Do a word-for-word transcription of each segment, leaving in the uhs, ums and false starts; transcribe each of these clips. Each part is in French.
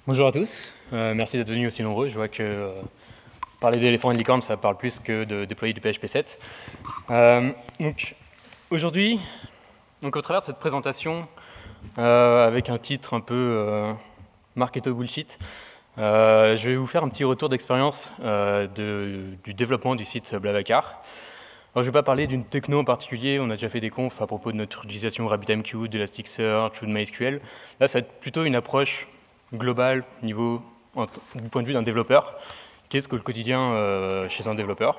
Bonjour à tous, euh, merci d'être venus aussi nombreux. Je vois que euh, parler d'éléphants et de licornes, ça parle plus que de déployer du P H P sept. Euh, donc aujourd'hui, donc au travers de cette présentation, euh, avec un titre un peu euh, marketo bullshit, euh, je vais vous faire un petit retour d'expérience euh, de, du développement du site Blablacar. Alors, je ne vais pas parler d'une techno en particulier, on a déjà fait des confs à propos de notre utilisation RabbitMQ, d'Elasticsearch ou de MySQL. Là, ça va être plutôt une approche globale niveau, en, du point de vue d'un développeur. Qu'est-ce que le quotidien euh, chez un développeur?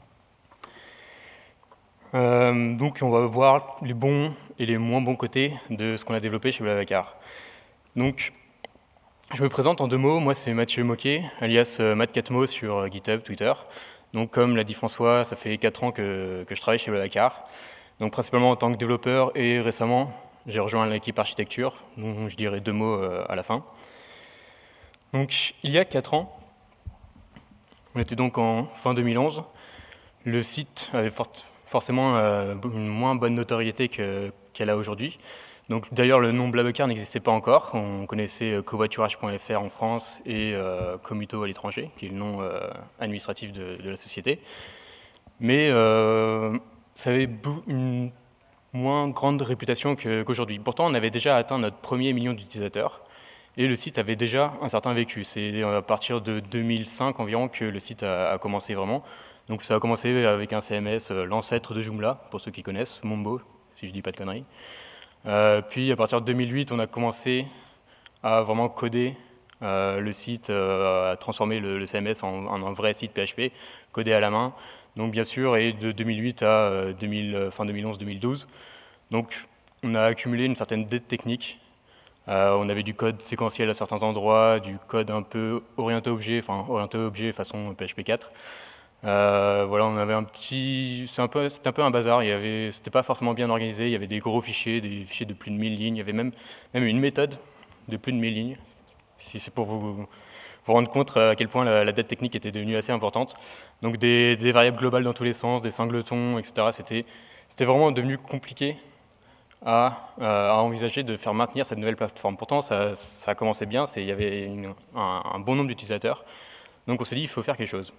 euh, Donc, on va voir les bons et les moins bons côtés de ce qu'on a développé chez Blablacar. Donc, je me présente en deux mots. Moi, c'est Mathieu Moquet, alias euh, Matt Catmo sur euh, GitHub, Twitter. Donc, comme l'a dit François, ça fait quatre ans que, que je travaille chez Blablacar. Donc, principalement en tant que développeur, et récemment, j'ai rejoint l'équipe architecture, dont je dirai deux mots euh, à la fin. Donc, il y a quatre ans, on était donc en fin deux mille onze, le site avait for forcément euh, une moins bonne notoriété qu'elle qu a aujourd'hui. Donc, d'ailleurs, le nom Blablacar n'existait pas encore. On connaissait euh, covoiturage point F R en France et euh, Comuto à l'étranger, qui est le nom euh, administratif de, de la société. Mais euh, ça avait une moins grande réputation qu'aujourd'hui. Que Pourtant, on avait déjà atteint notre premier million d'utilisateurs et le site avait déjà un certain vécu. C'est à partir de deux mille cinq environ que le site a, a commencé vraiment. Donc ça a commencé avec un C M S, euh, l'ancêtre de Joomla, pour ceux qui connaissent, Mombo, si je dis pas de conneries. Euh, puis à partir de deux mille huit, on a commencé à vraiment coder euh, le site, euh, à transformer le, le C M S en, en un vrai site P H P, codé à la main. Donc bien sûr, et de deux mille huit à euh, deux mille, euh, fin deux mille onze deux mille douze. Donc on a accumulé une certaine dette technique. Euh, on avait du code séquentiel à certains endroits, du code un peu orienté objet, enfin orienté objet façon P H P quatre. Euh, voilà, on avait un petit, c'est un peu, c'était un peu un bazar. Il y avait, c'était pas forcément bien organisé. Il y avait des gros fichiers, des fichiers de plus de mille lignes. Il y avait même, même une méthode de plus de mille lignes. Si c'est pour vous, vous rendre compte à quel point la, la dette technique était devenue assez importante. Donc des, des variables globales dans tous les sens, des singletons, et cetera. C'était, c'était vraiment devenu compliqué à, à envisager de faire maintenir cette nouvelle plateforme. Pourtant, ça, ça commençait bien. Il y avait une, un, un bon nombre d'utilisateurs. Donc on s'est dit, il faut faire quelque chose.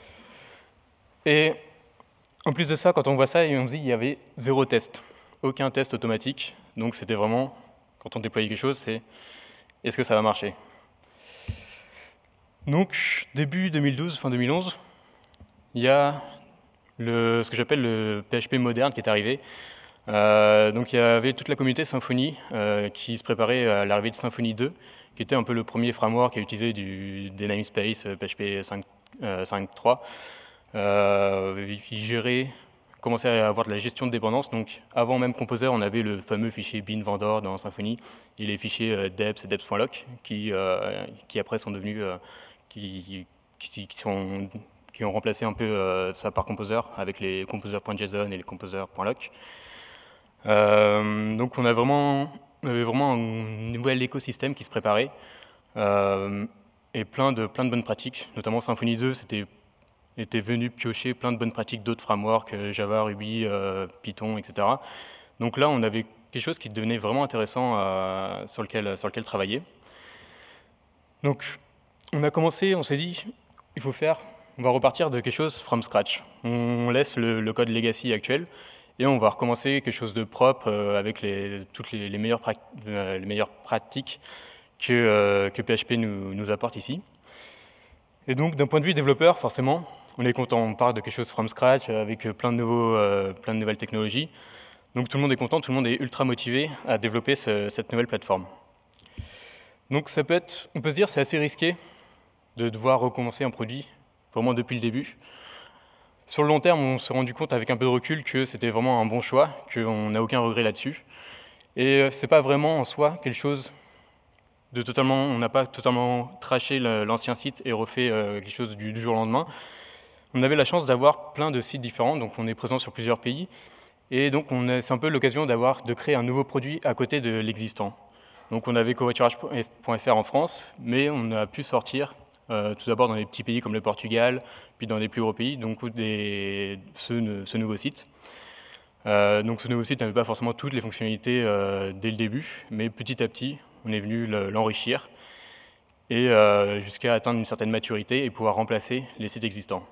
Et en plus de ça, quand on voit ça, on se dit qu'il y avait zéro test, aucun test automatique. Donc c'était vraiment, quand on déployait quelque chose, c'est est-ce que ça va marcher? Donc début deux mille douze, fin deux mille onze, il y a le, ce que j'appelle le P H P moderne qui est arrivé. Euh, donc il y avait toute la communauté Symfony euh, qui se préparait à l'arrivée de Symfony deux, qui était un peu le premier framework à utiliser du, des namespaces P H P cinq point trois. Euh, il gérait, commençait à avoir de la gestion de dépendance. Donc, avant même Composer, on avait le fameux fichier bin vendor dans Symfony et les fichiers euh, deps et deps.loc qui, euh, qui après sont devenus, euh, qui, qui, qui, sont, qui ont remplacé un peu euh, ça par Composer avec les composer.json et les composer.loc. Euh, donc, on, a vraiment, on avait vraiment un nouvel écosystème qui se préparait euh, et plein de, plein de bonnes pratiques, notamment Symfony deux, c'était était venu piocher plein de bonnes pratiques d'autres frameworks, Java, Ruby, euh, Python, et cetera. Donc là, on avait quelque chose qui devenait vraiment intéressant euh, sur, lequel, sur lequel travailler. Donc, on a commencé, on s'est dit, il faut faire, on va repartir de quelque chose from scratch. On laisse le, le code legacy actuel et on va recommencer quelque chose de propre euh, avec les, toutes les, les, meilleures euh, les meilleures pratiques que, euh, que P H P nous, nous apporte ici. Et donc, d'un point de vue développeur, forcément, on est content, on part de quelque chose from scratch avec plein de, nouveaux, euh, plein de nouvelles technologies. Donc tout le monde est content, tout le monde est ultra motivé à développer ce, cette nouvelle plateforme. Donc ça peut être, on peut se dire c'est assez risqué de devoir recommencer un produit vraiment depuis le début. Sur le long terme, on s'est rendu compte avec un peu de recul que c'était vraiment un bon choix, qu'on n'a aucun regret là-dessus. Et c'est pas vraiment en soi quelque chose de totalement, on n'a pas totalement traché l'ancien site et refait euh, quelque chose du, du jour au lendemain. On avait la chance d'avoir plein de sites différents, donc on est présent sur plusieurs pays, et donc c'est un peu l'occasion d'avoir de créer un nouveau produit à côté de l'existant. Donc on avait covoiturage point F R en France, mais on a pu sortir euh, tout d'abord dans des petits pays comme le Portugal, puis dans des plus gros pays, donc des, ce, ce nouveau site. Euh, donc ce nouveau site n'avait pas forcément toutes les fonctionnalités euh, dès le début, mais petit à petit, on est venu l'enrichir. et euh, jusqu'à atteindre une certaine maturité et pouvoir remplacer les sites existants.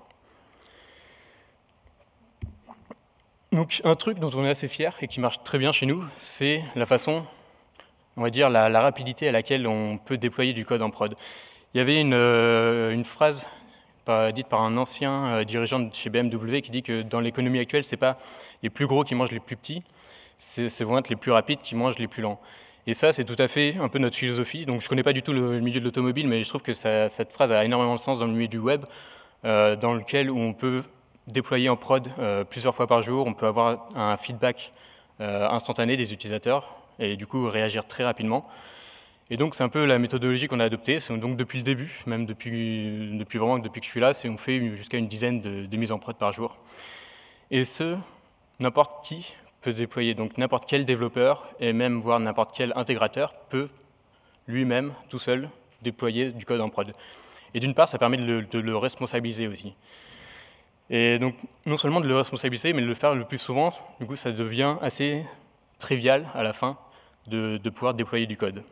Donc un truc dont on est assez fier et qui marche très bien chez nous, c'est la façon, on va dire la, la rapidité à laquelle on peut déployer du code en prod. Il y avait une, euh, une phrase dite par un ancien euh, dirigeant de chez B M W qui dit que dans l'économie actuelle, ce n'est pas les plus gros qui mangent les plus petits, c'est vont être les plus rapides qui mangent les plus lents. Et ça, c'est tout à fait un peu notre philosophie. Donc je ne connais pas du tout le milieu de l'automobile, mais je trouve que ça, cette phrase a énormément de sens dans le milieu du web, euh, dans lequel où on peut déployer en prod euh, plusieurs fois par jour, on peut avoir un feedback euh, instantané des utilisateurs et du coup réagir très rapidement. Et donc c'est un peu la méthodologie qu'on a adoptée. Donc depuis le début, même depuis, depuis vraiment depuis que je suis là, on fait jusqu'à une dizaine de, de mises en prod par jour. Et ce, n'importe qui peut déployer. Donc n'importe quel développeur et même voire n'importe quel intégrateur peut lui-même, tout seul, déployer du code en prod. Et d'une part, ça permet de le, de le responsabiliser aussi. Et donc non seulement de le responsabiliser, mais de le faire le plus souvent. Du coup, ça devient assez trivial à la fin de, de pouvoir déployer du code.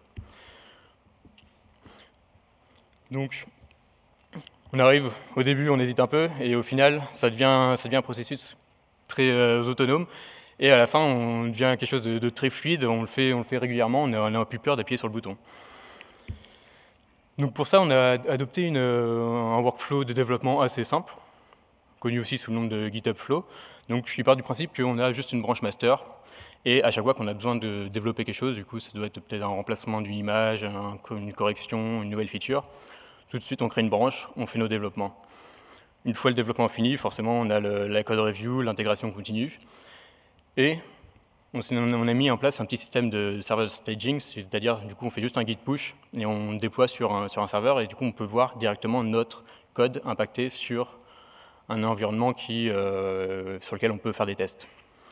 Donc, on arrive au début, on hésite un peu, et au final, ça devient, ça devient un processus très euh, autonome. Et à la fin, on devient quelque chose de, de très fluide, on le fait, on le fait régulièrement, on n'a plus peur d'appuyer sur le bouton. Donc pour ça, on a adopté une, un workflow de développement assez simple, connu aussi sous le nom de GitHub Flow. Donc il part du principe qu'on a juste une branche master, et à chaque fois qu'on a besoin de développer quelque chose, du coup ça doit être peut-être un remplacement d'une image, un, une correction, une nouvelle feature, tout de suite on crée une branche, on fait nos développements. Une fois le développement fini, forcément on a le, la code review, l'intégration continue, et on, on a mis en place un petit système de server staging, c'est-à-dire du coup on fait juste un git push et on déploie sur un, sur un serveur, et du coup on peut voir directement notre code impacté sur un environnement qui, euh, sur lequel on peut faire des tests.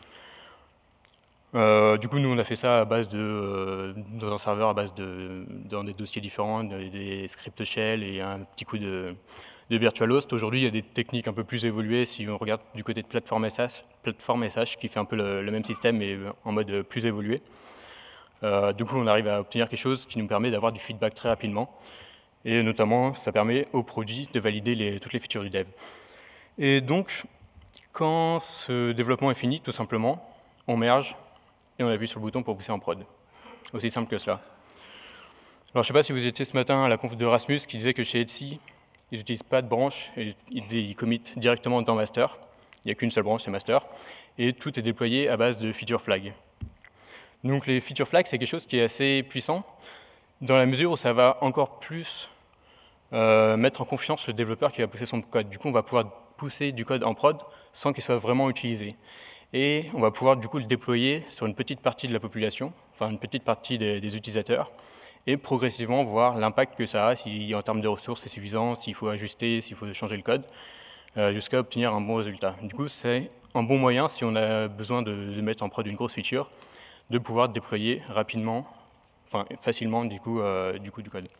Euh, du coup, nous, on a fait ça à base de, euh, dans un serveur à base de, dans des dossiers différents, des, des scripts shell et un petit coup de, de virtualhost. Aujourd'hui, il y a des techniques un peu plus évoluées. Si on regarde du côté de plateforme S H, plateforme S H qui fait un peu le, le même système, mais en mode plus évolué. Euh, du coup, on arrive à obtenir quelque chose qui nous permet d'avoir du feedback très rapidement. Et notamment, ça permet au produit de valider les, toutes les features du dev. Et donc, quand ce développement est fini, tout simplement, on merge et on appuie sur le bouton pour pousser en prod. Aussi simple que cela. Alors, je ne sais pas si vous étiez ce matin à la conf de Rasmus qui disait que chez Etsy, ils n'utilisent pas de branche, et ils committent directement dans master. Il n'y a qu'une seule branche, c'est master. Et tout est déployé à base de feature flags. Donc les feature flags, c'est quelque chose qui est assez puissant, dans la mesure où ça va encore plus euh, mettre en confiance le développeur qui va pousser son code. Du coup, on va pouvoir pousser du code en prod sans qu'il soit vraiment utilisé. Et on va pouvoir du coup le déployer sur une petite partie de la population, enfin une petite partie des, des utilisateurs, et progressivement voir l'impact que ça a, si en termes de ressources c'est suffisant, s'il faut ajuster, s'il faut changer le code, euh, jusqu'à obtenir un bon résultat. Du coup, c'est un bon moyen, si on a besoin de, de mettre en prod une grosse feature, de pouvoir déployer rapidement, enfin facilement du coup, euh, du, coup du code.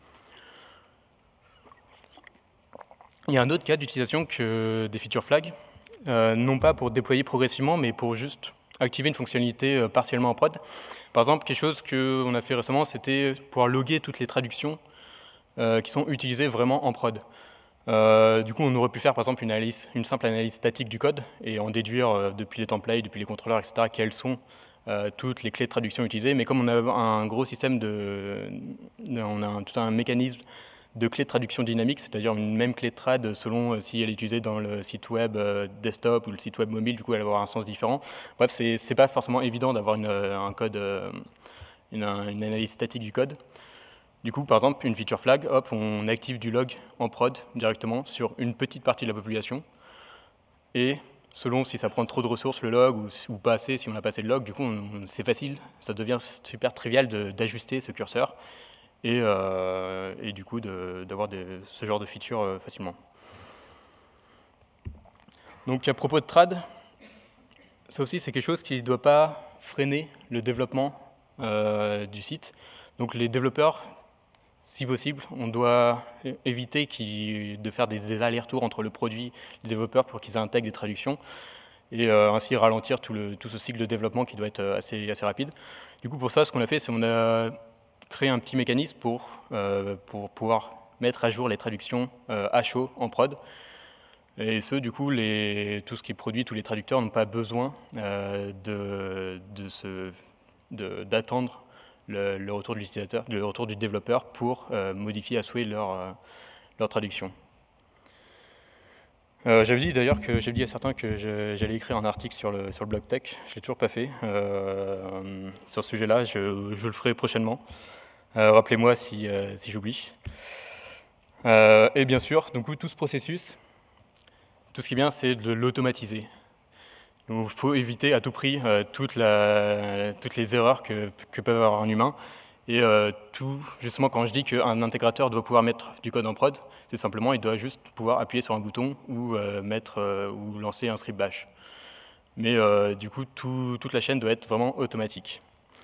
Il y a un autre cas d'utilisation que des feature flags, euh, non pas pour déployer progressivement, mais pour juste activer une fonctionnalité euh, partiellement en prod. Par exemple, quelque chose qu'on a fait récemment, c'était pouvoir loguer toutes les traductions euh, qui sont utilisées vraiment en prod. Euh, du coup, on aurait pu faire par exemple une, analyse, une simple analyse statique du code et en déduire euh, depuis les templates, depuis les contrôleurs, et cetera, quelles sont euh, toutes les clés de traduction utilisées. Mais comme on a un gros système de... on a un, tout un mécanisme de clés de traduction dynamique, c'est-à-dire une même clé de trad selon euh, si elle est utilisée dans le site web euh, desktop ou le site web mobile, du coup elle va avoir un sens différent. Bref, c'est pas forcément évident d'avoir un code, euh, une, une analyse statique du code. Du coup, par exemple, une feature flag, hop, on active du log en prod directement sur une petite partie de la population. Et selon si ça prend trop de ressources, le log, ou, ou pas assez, si on a pas assez de log, du coup, c'est facile, ça devient super trivial d'ajuster ce curseur. Et, euh, et du coup d'avoir ce genre de feature euh, facilement. Donc à propos de trad, ça aussi c'est quelque chose qui ne doit pas freiner le développement euh, du site. Donc les développeurs, si possible, on doit éviter de faire des, des allers-retours entre le produit et les développeurs pour qu'ils intègrent des traductions et euh, ainsi ralentir tout, le, tout ce cycle de développement qui doit être assez, assez rapide. Du coup pour ça, ce qu'on a fait, c'est qu'on a créer un petit mécanisme pour, euh, pour pouvoir mettre à jour les traductions euh, à chaud en prod. Et ce, du coup, les, tout ce qui est produit, tous les traducteurs n'ont pas besoin euh, de, de ce, de, d'attendre le, le retour de l'utilisateur, le retour du développeur pour euh, modifier à souhait leur, euh, leur traduction. Euh, j'avais dit d'ailleurs que j'avais dit à certains que j'allais écrire un article sur le, sur le blog tech. Je l'ai toujours pas fait. Euh, sur ce sujet-là, je, je le ferai prochainement. Euh, Rappelez-moi si, euh, si j'oublie. Euh, et bien sûr, donc, tout ce processus, tout ce qui est bien, c'est de l'automatiser. Il faut éviter à tout prix euh, toute la, toutes les erreurs que, que peut avoir un humain. Et euh, tout, justement, quand je dis qu'un intégrateur doit pouvoir mettre du code en prod, c'est simplement il doit juste pouvoir appuyer sur un bouton ou, euh, mettre, euh, ou lancer un script bash. Mais euh, du coup, tout, toute la chaîne doit être vraiment automatique.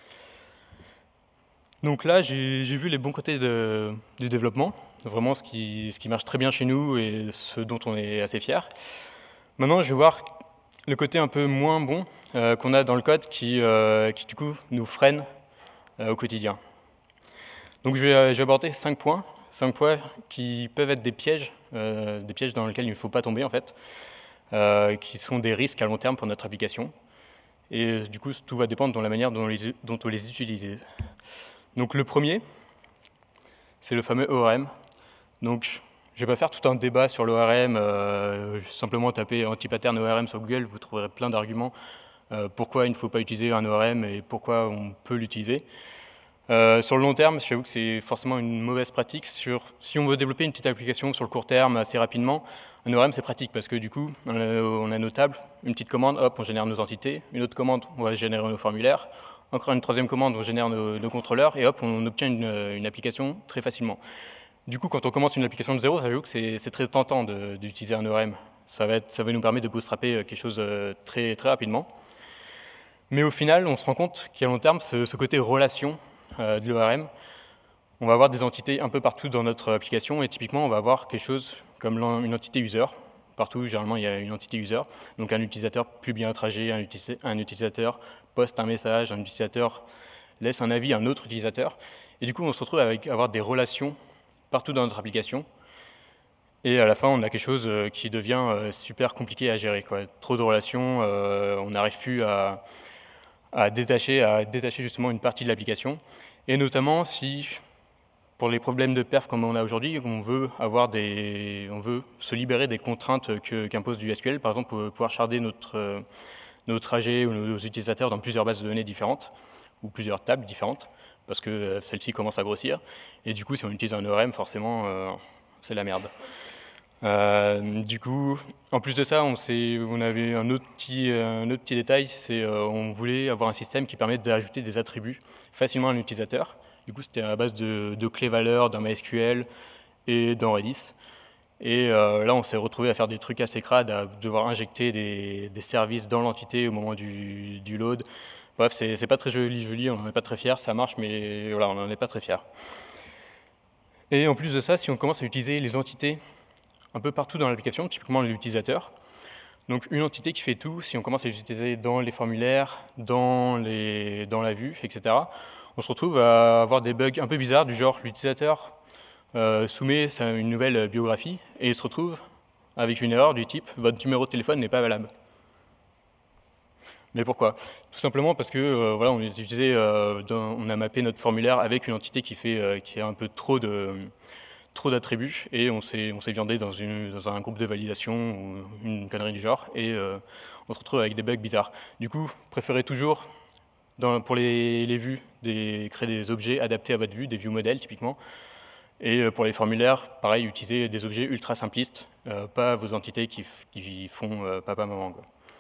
Donc là, j'ai vu les bons côtés de, du développement, vraiment ce qui, ce qui marche très bien chez nous et ce dont on est assez fier. Maintenant, je vais voir le côté un peu moins bon euh, qu'on a dans le code qui, euh, qui, du coup, nous freine euh, au quotidien. Donc je vais, euh, je vais aborder cinq points, cinq points qui peuvent être des pièges, euh, des pièges dans lesquels il ne faut pas tomber en fait, euh, qui sont des risques à long terme pour notre application. Et du coup, tout va dépendre de la manière dont on les, dont on les utilise. Donc le premier, c'est le fameux O R M. Donc je ne vais pas faire tout un débat sur l'O R M, euh, simplement taper anti-pattern O R M sur Google, vous trouverez plein d'arguments euh, pourquoi il ne faut pas utiliser un O R M et pourquoi on peut l'utiliser. Euh, sur le long terme, j'avoue que c'est forcément une mauvaise pratique. Sur, si on veut développer une petite application sur le court terme assez rapidement, un O R M c'est pratique parce que du coup, on a, on a nos tables, une petite commande, hop, on génère nos entités, une autre commande, on va générer nos formulaires, encore une troisième commande, on génère nos, nos contrôleurs et hop, on obtient une, une application très facilement. Du coup, quand on commence une application de zéro, j'avoue que c'est très tentant d'utiliser un O R M. Ça va, être, ça va nous permettre de bootstrapper quelque chose très, très rapidement. Mais au final, on se rend compte qu'à long terme, ce, ce côté relation euh, de l'O R M, on va avoir des entités un peu partout dans notre application et typiquement, on va avoir quelque chose comme une entité user. Partout, généralement, il y a une entité user. Donc un utilisateur publie un trajet, un, utilisa un utilisateur poste un message, un utilisateur laisse un avis à un autre utilisateur. Et du coup, on se retrouve avec avoir des relations partout dans notre application. Et à la fin, on a quelque chose qui devient super compliqué à gérer, quoi. Trop de relations, euh, on n'arrive plus à, à, détacher, à détacher justement une partie de l'application. Et notamment si, pour les problèmes de perf comme on a aujourd'hui, on veut avoir des, on veut se libérer des contraintes qu'impose du S Q L, par exemple pour pouvoir charder notre, nos trajets ou nos utilisateurs dans plusieurs bases de données différentes, ou plusieurs tables différentes, parce que celle-ci commence à grossir. Et du coup, si on utilise un O R M, forcément, euh, c'est la merde. Euh, du coup, en plus de ça, on, on avait un autre petit, un autre petit détail, c'est euh, on voulait avoir un système qui permette d'ajouter des attributs facilement à l'utilisateur. Du coup, c'était à la base de, de clés valeurs d'un MySQL et d'un Redis. Et euh, là, on s'est retrouvé à faire des trucs assez crades, à devoir injecter des, des services dans l'entité au moment du, du load. Bref, c'est pas très joli, joli, on n'en est pas très fiers, ça marche, mais voilà, on n'en est pas très fiers. Et en plus de ça, si on commence à utiliser les entités un peu partout dans l'application, typiquement l'utilisateur, donc une entité qui fait tout, si on commence à l'utiliser dans les formulaires, dans, les, dans la vue, et cetera, on se retrouve à avoir des bugs un peu bizarres, du genre l'utilisateur euh, soumet une nouvelle biographie et il se retrouve avec une erreur du type « votre numéro de téléphone n'est pas valable ». Mais pourquoi? Tout simplement parce que euh, voilà, on, utilisé, euh, dans, on a mappé notre formulaire avec une entité qui, fait, euh, qui a un peu trop de trop d'attributs et on s'est viandé dans, une, dans un groupe de validation ou une connerie du genre et euh, on se retrouve avec des bugs bizarres. Du coup, préférez toujours, dans, pour les, les vues, des, créer des objets adaptés à votre vue, des view modèles typiquement. Et pour les formulaires, pareil, utilisez des objets ultra simplistes, euh, pas vos entités qui, qui font euh, papa-maman.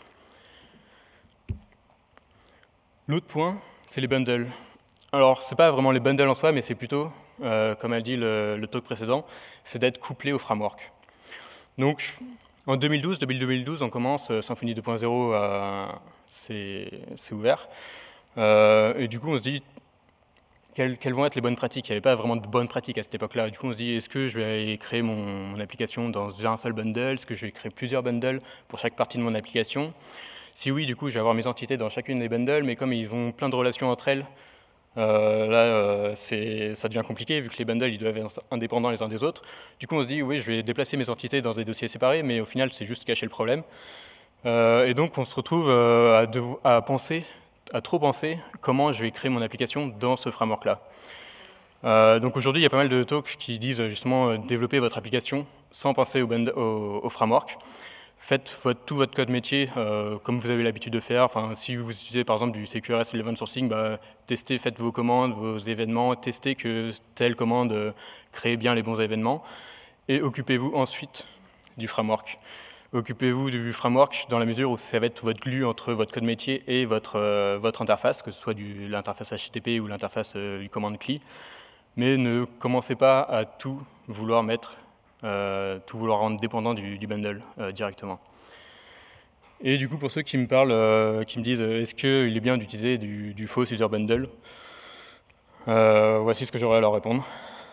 L'autre point, c'est les bundles. Alors, ce n'est pas vraiment les bundles en soi, mais c'est plutôt, euh, comme a dit le, le talk précédent, c'est d'être couplé au framework. Donc, en deux mille douze, depuis deux mille douze, on commence, euh, Symfony deux point zéro, euh, c'est ouvert. Euh, et du coup, on se dit, quelles, quelles vont être les bonnes pratiques? Il n'y avait pas vraiment de bonnes pratiques à cette époque-là. Du coup, on se dit, est-ce que je vais créer mon, mon application dans un seul bundle? Est-ce que je vais créer plusieurs bundles pour chaque partie de mon application? Si oui, du coup, je vais avoir mes entités dans chacune des bundles, mais comme ils ont plein de relations entre elles, Euh, là, euh, ça devient compliqué vu que les bundles ils doivent être indépendants les uns des autres. Du coup, on se dit, oui, je vais déplacer mes entités dans des dossiers séparés, mais au final, c'est juste cacher le problème. Euh, et donc, on se retrouve euh, à, de, à penser, à trop penser comment je vais créer mon application dans ce framework-là. Euh, donc aujourd'hui, il y a pas mal de talks qui disent justement euh, développer votre application sans penser au, bund, au, au framework. Faites votre, tout votre code métier euh, comme vous avez l'habitude de faire. Enfin, si vous utilisez par exemple du C Q R S Event Sourcing, bah, testez, faites vos commandes, vos événements, testez que telle commande euh, crée bien les bons événements. Et occupez-vous ensuite du framework. Occupez-vous du framework dans la mesure où ça va être votre glue entre votre code métier et votre, euh, votre interface, que ce soit l'interface H T T P ou l'interface euh, du command C L I. Mais ne commencez pas à tout vouloir mettre, euh, tout vouloir rendre dépendant du, du bundle euh, directement. Et du coup, pour ceux qui me parlent, euh, qui me disent euh, est-ce qu'il est bien d'utiliser du, du faux user bundle, euh, voici ce que j'aurais à leur répondre.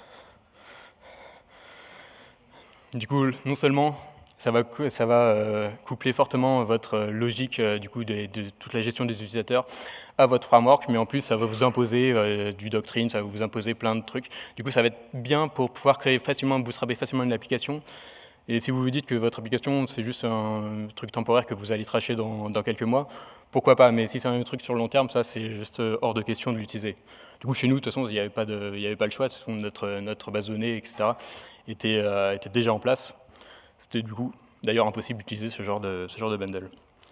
Du coup, non seulement ça va, ça va euh, coupler fortement votre logique euh, du coup, de, de toute la gestion des utilisateurs à votre framework, mais en plus, ça va vous imposer euh, du doctrine, ça va vous imposer plein de trucs. Du coup, ça va être bien pour pouvoir créer facilement, bootstrapper facilement une application. Et si vous vous dites que votre application, c'est juste un truc temporaire que vous allez tracher dans, dans quelques mois, pourquoi pas? Mais si c'est un truc sur le long terme, ça, c'est juste hors de question de l'utiliser. Du coup, chez nous, de toute façon, il n'y avait pas de, il n'y avait pas le choix. De toute façon, notre, notre base de données, et cetera, était, euh, était déjà en place. C'était du coup, d'ailleurs, impossible d'utiliser ce genre de, ce genre de bundle.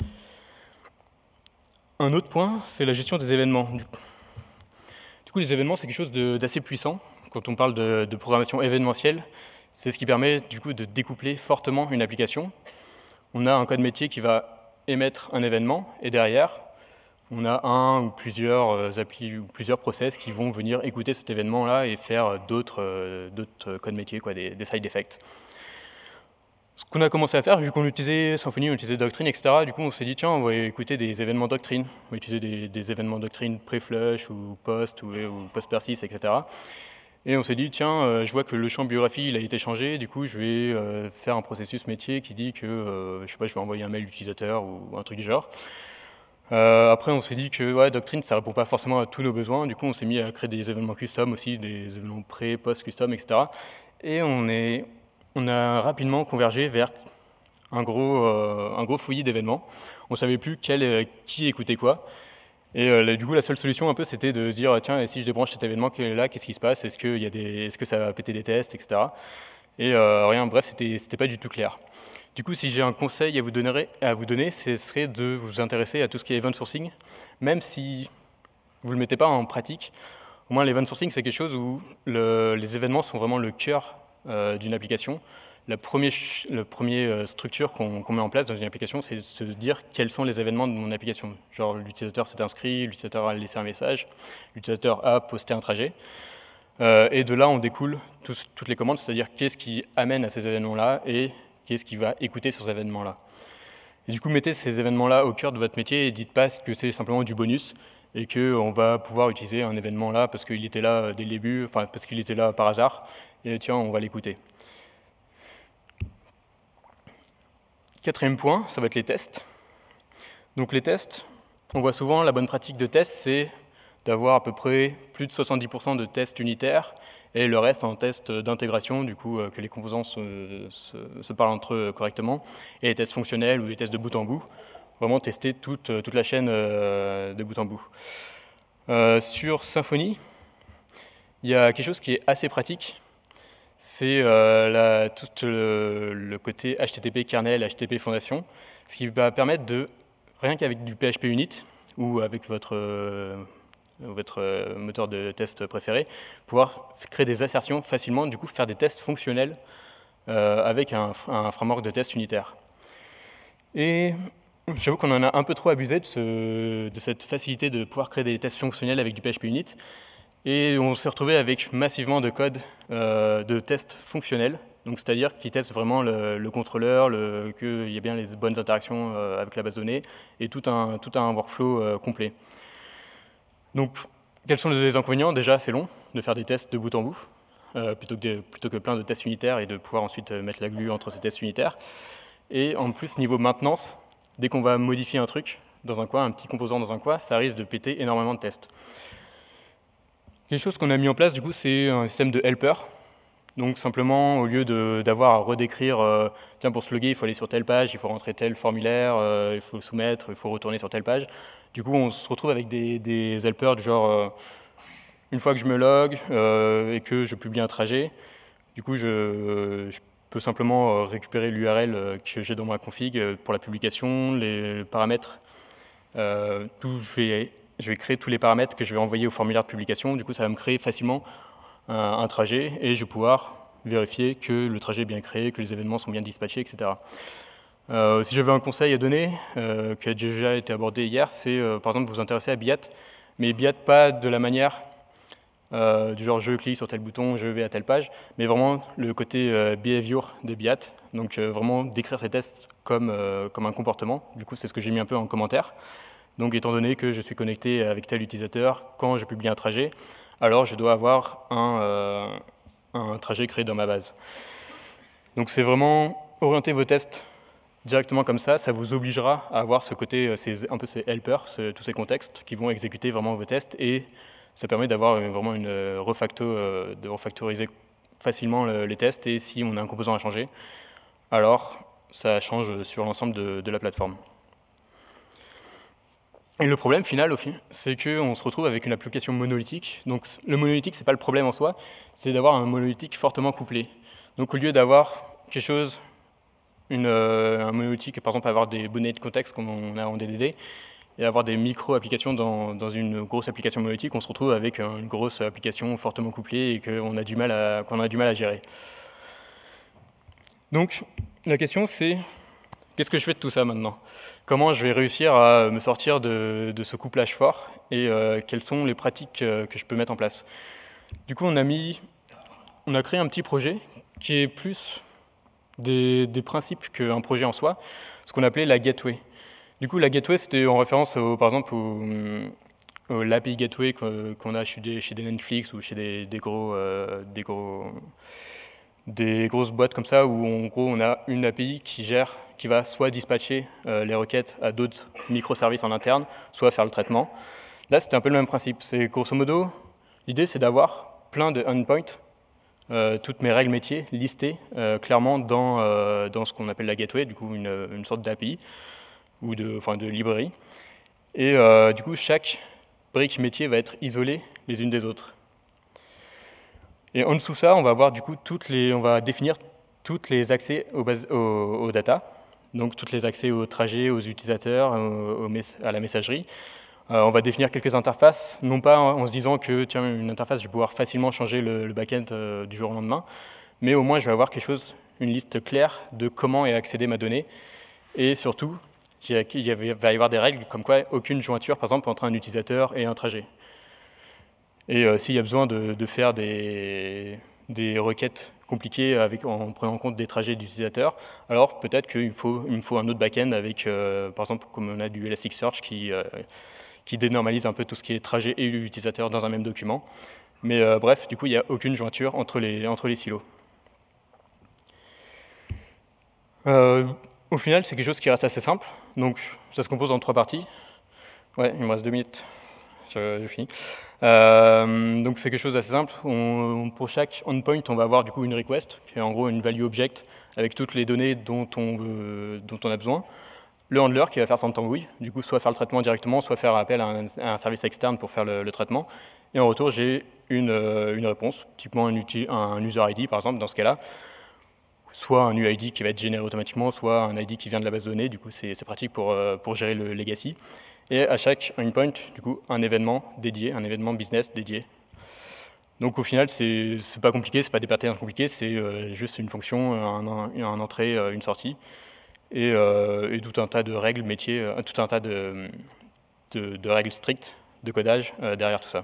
Un autre point, c'est la gestion des événements. Du coup, les événements, c'est quelque chose d'assez puissant. Quand on parle de, de programmation événementielle, c'est ce qui permet du coup de découpler fortement une application. On a un code métier qui va émettre un événement, et derrière, on a un ou plusieurs applis ou plusieurs process qui vont venir écouter cet événement-là et faire d'autres euh, codes métiers, quoi, des, des side effects. Ce qu'on a commencé à faire, vu qu'on utilisait Symfony, on utilisait Doctrine, et cetera, du coup on s'est dit, tiens, on va écouter des événements Doctrine. On va utiliser des, des événements Doctrine pré-flush ou post ou, ou post-persist, et cetera. Et on s'est dit, tiens, euh, je vois que le champ biographie il a été changé, du coup je vais euh, faire un processus métier qui dit que, euh, je sais pas, je vais envoyer un mail utilisateur ou un truc du genre. Euh, après on s'est dit que ouais, Doctrine ça répond pas forcément à tous nos besoins, du coup on s'est mis à créer des événements custom aussi, des événements pré, post-custom, et cetera. Et on, est, on a rapidement convergé vers un gros, euh, un gros fouillis d'événements. On savait plus quel, qui écoutait quoi. Et euh, du coup, la seule solution, un peu, c'était de dire, tiens, et si je débranche cet événement-là, qu'est-ce qui se passe? Est-ce que, y a des, est-ce que ça va péter des tests, et cetera. Et euh, rien, bref, c'était, c'était pas du tout clair. Du coup, si j'ai un conseil à vous donner, à vous donner, ce serait de vous intéresser à tout ce qui est event sourcing, même si vous ne le mettez pas en pratique. Au moins, l'event sourcing, c'est quelque chose où le, les événements sont vraiment le cœur euh, d'une application. La première, la première structure qu'on qu'on met en place dans une application, c'est de se dire quels sont les événements de mon application. Genre l'utilisateur s'est inscrit, l'utilisateur a laissé un message, l'utilisateur a posté un trajet. Euh, et de là, on découle tous, toutes les commandes, c'est-à-dire qu'est-ce qui amène à ces événements-là et qu'est-ce qui va écouter sur ces événements-là. Et du coup, mettez ces événements-là au cœur de votre métier et dites pas que c'est simplement du bonus et qu'on va pouvoir utiliser un événement là parce qu'il était là dès le début, enfin parce qu'il était là par hasard, et tiens, on va l'écouter. Quatrième point, ça va être les tests. Donc les tests, on voit souvent la bonne pratique de test, c'est d'avoir à peu près plus de soixante-dix pour cent de tests unitaires et le reste en tests d'intégration, du coup que les composants se, se, se parlent entre eux correctement, et les tests fonctionnels ou les tests de bout en bout, vraiment tester toute, toute la chaîne de bout en bout. Euh, sur Symfony, il y a quelque chose qui est assez pratique, c'est euh, tout le, le côté H T T P kernel, H T T P fondation, ce qui va permettre de, rien qu'avec du P H P unit ou avec votre, euh, votre moteur de test préféré, pouvoir créer des assertions facilement, du coup faire des tests fonctionnels euh, avec un, un framework de test unitaire. Et j'avoue qu'on en a un peu trop abusé de, ce, de cette facilité de pouvoir créer des tests fonctionnels avec du P H P unit. Et on s'est retrouvé avec massivement de code euh, de tests fonctionnels, donc c'est-à-dire qui testent vraiment le, le contrôleur, qu'il y ait bien les bonnes interactions euh, avec la base de données, et tout un, tout un workflow euh, complet. Donc, quels sont les inconvénients? Déjà, c'est long de faire des tests de bout en bout, euh, plutôt, que de, plutôt que plein de tests unitaires et de pouvoir ensuite mettre la glue entre ces tests unitaires. Et en plus, niveau maintenance, dès qu'on va modifier un truc dans un coin, un petit composant dans un coin, ça risque de péter énormément de tests. Quelque chose qu'on a mis en place, du coup, c'est un système de helper. Donc simplement, au lieu d'avoir à redécrire, euh, tiens, pour se loguer, il faut aller sur telle page, il faut rentrer tel formulaire, euh, il faut soumettre, il faut retourner sur telle page. Du coup, on se retrouve avec des, des helpers du genre, euh, une fois que je me log euh, et que je publie un trajet, du coup, je, je peux simplement récupérer l'U R L que j'ai dans ma config pour la publication, les paramètres. Euh, tout, je, vais, je vais créer tous les paramètres que je vais envoyer au formulaire de publication. Du coup, ça va me créer facilement un, un trajet et je vais pouvoir vérifier que le trajet est bien créé, que les événements sont bien dispatchés, et cetera. Euh, si j'avais un conseil à donner, euh, qui a déjà été abordé hier, c'est euh, par exemple vous intéresser à Biat, mais Biat pas de la manière euh, du genre je clique sur tel bouton, je vais à telle page, mais vraiment le côté euh, behavior de Biat, donc euh, vraiment décrire ces tests comme, euh, comme un comportement. Du coup, c'est ce que j'ai mis un peu en commentaire. Donc, étant donné que je suis connecté avec tel utilisateur, quand je publie un trajet, alors je dois avoir un, euh, un trajet créé dans ma base. Donc, c'est vraiment orienter vos tests directement comme ça, ça vous obligera à avoir ce côté, ces, un peu ces helpers, ce, tous ces contextes qui vont exécuter vraiment vos tests et ça permet d'avoir vraiment une refacto, de refactoriser facilement les tests et si on a un composant à changer, alors ça change sur l'ensemble de, de la plateforme. Et le problème final, c'est qu'on se retrouve avec une application monolithique. Donc le monolithique, ce n'est pas le problème en soi, c'est d'avoir un monolithique fortement couplé. Donc au lieu d'avoir quelque chose, une, euh, un monolithique, par exemple avoir des bonnets de contexte comme on a en D D D, et avoir des micro-applications dans, dans une grosse application monolithique, on se retrouve avec une grosse application fortement couplée et qu'on a du mal à, qu'on a du mal à gérer. Donc la question c'est, qu'est-ce que je fais de tout ça maintenant? Comment je vais réussir à me sortir de, de ce couplage fort et euh, quelles sont les pratiques euh, que je peux mettre en place? Du coup, on a, mis, on a créé un petit projet qui est plus des, des principes qu'un projet en soi, ce qu'on appelait la gateway. Du coup, la gateway, c'était en référence, au, par exemple, au, au l'A P I gateway qu'on a chez des, chez des Netflix ou chez des, des, gros, euh, des, gros, des grosses boîtes comme ça, où en gros, on a une A P I qui gère, qui va soit dispatcher euh, les requêtes à d'autres microservices en interne, soit faire le traitement. Là, c'était un peu le même principe. C'est grosso modo, l'idée, c'est d'avoir plein de endpoints, euh, toutes mes règles métiers listées euh, clairement dans, euh, dans ce qu'on appelle la gateway, du coup, une, une sorte d'A P I ou de, enfin, de librairie. Et euh, du coup, chaque brique métier va être isolée les unes des autres. Et en dessous de ça, on va avoir du coup toutes les, on va définir tous les accès aux, bases, aux, aux data, donc tous les accès aux trajets, aux utilisateurs, aux, aux à la messagerie. Euh, on va définir quelques interfaces, non pas en, en se disant que tiens, une interface, je vais pouvoir facilement changer le, le back-end euh, du jour au lendemain, mais au moins je vais avoir quelque chose, une liste claire de comment est accéder ma donnée, et surtout, il va y avoir des règles comme quoi aucune jointure, par exemple, entre un utilisateur et un trajet. Et euh, s'il y a besoin de, de faire des, des requêtes compliquées avec, en prenant en compte des trajets d'utilisateurs, alors peut-être qu'il faut, il me faut un autre back-end avec, euh, par exemple, comme on a du Elasticsearch qui, euh, qui dénormalise un peu tout ce qui est trajet et utilisateur dans un même document. Mais euh, bref, du coup, il n'y a aucune jointure entre les, entre les silos. Euh, au final, c'est quelque chose qui reste assez simple. Donc, ça se compose en trois parties. Ouais, il me reste deux minutes. Je, je finis. Euh, donc, c'est quelque chose d'assez simple. On, pour chaque endpoint, on va avoir du coup une request, qui est en gros une value object avec toutes les données dont on, veut, dont on a besoin. Le handler qui va faire son tambouille, du coup, soit faire le traitement directement, soit faire appel à un, à un service externe pour faire le, le traitement. Et en retour, j'ai une, une réponse, typiquement un, un user I D, par exemple, dans ce cas-là. Soit un U I D qui va être généré automatiquement, soit un I D qui vient de la base de données. Du coup, c'est pratique pour, pour gérer le legacy. Et à chaque endpoint, du coup, un événement dédié, un événement business dédié. Donc au final, c'est pas compliqué, c'est pas des patterns compliqués, c'est euh, juste une fonction, un, un, un entrée, une sortie, et, euh, et tout un tas de règles métiers, euh, tout un tas de, de, de règles strictes de codage euh, derrière tout ça.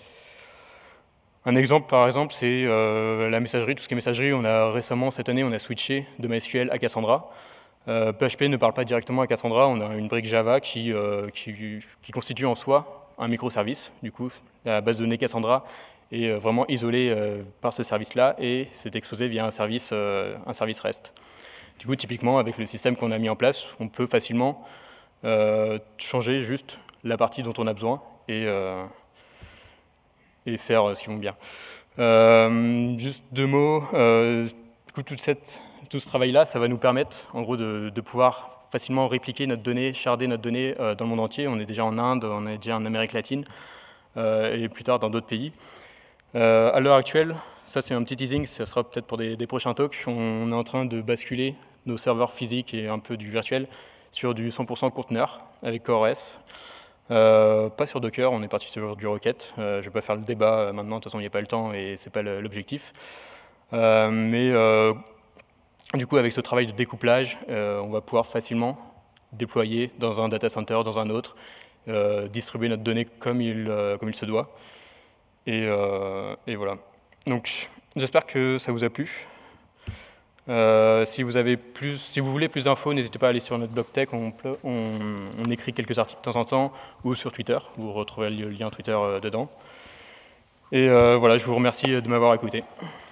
Un exemple, par exemple, c'est euh, la messagerie, tout ce qui est messagerie. On a récemment, cette année, on a switché de MySQL à Cassandra. Euh, P H P ne parle pas directement à Cassandra, on a une brique Java qui, euh, qui, qui constitue en soi un microservice. Du coup, la base de données Cassandra est vraiment isolée euh, par ce service-là et c'est exposé via un service, euh, un service REST. Du coup, typiquement, avec le système qu'on a mis en place, on peut facilement euh, changer juste la partie dont on a besoin et, euh, et faire ce qu'ils vont bien. Euh, juste deux mots, euh, du coup, toute cette, tout ce travail-là, ça va nous permettre en gros de, de pouvoir facilement répliquer notre donnée, sharder notre donnée euh, dans le monde entier. On est déjà en Inde, on est déjà en Amérique latine euh, et plus tard dans d'autres pays. Euh, à l'heure actuelle, ça c'est un petit teasing, ça sera peut-être pour des, des prochains talks, on est en train de basculer nos serveurs physiques et un peu du virtuel sur du cent pour cent conteneur avec CoreOS. Euh, pas sur Docker, on est parti sur du Rocket. Euh, je ne vais pas faire le débat euh, maintenant, de toute façon il n'y a pas le temps et ce n'est pas l'objectif. Euh, mais euh, du coup avec ce travail de découplage, euh, on va pouvoir facilement déployer dans un data center, dans un autre, euh, distribuer notre donnée comme il, euh, comme il se doit. Et, euh, et voilà. Donc j'espère que ça vous a plu. Euh, si vous avez plus, si vous voulez plus d'infos, n'hésitez pas à aller sur notre blog tech, on, on, on écrit quelques articles de temps en temps, ou sur Twitter, vous retrouverez le lien Twitter euh, dedans. Et euh, voilà, je vous remercie de m'avoir écouté.